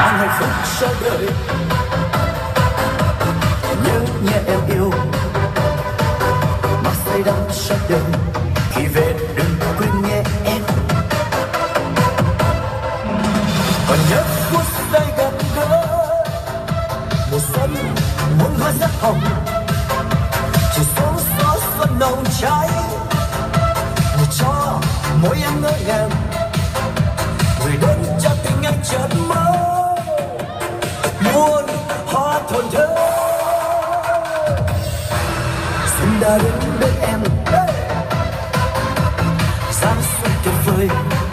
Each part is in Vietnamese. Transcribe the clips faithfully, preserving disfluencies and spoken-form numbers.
mang hạnh phúc cho đời. Nhớ nhé em yêu, mặc say đắm cho đời. Khi về đừng quên nghe em. Còn nhớ phút giây gặp gỡ, mùa xuân muôn hoa rất hồng, chỉ sóng gió xuân nồng cháy, người cho mỗi em ngỡ ngàng, người đến cho tình anh chợt mơ, muôn hoa thổn thức. Xuân đã đến bên em, giáng xuân tuyệt vời.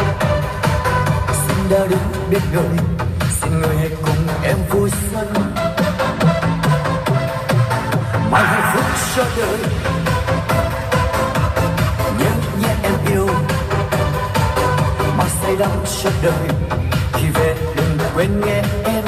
Xuân đã đến bên người, xin người hãy cùng em vui xuân, mang hạnh phúc cho đời. Nhớ nhé em yêu, mặc say đắm cho đời. Khi về đừng quên nghe em.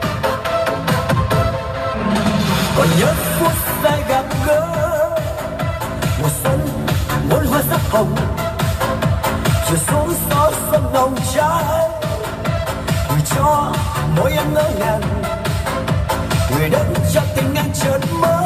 Còn nhớ phút giây gặp gỡ, mùa xuân muôn hoa sắc hồng, chiều xuống gió xuân nồng cháy, người cho mỗi em ngỡ ngàng, người đến cho tình anh chợt mơ,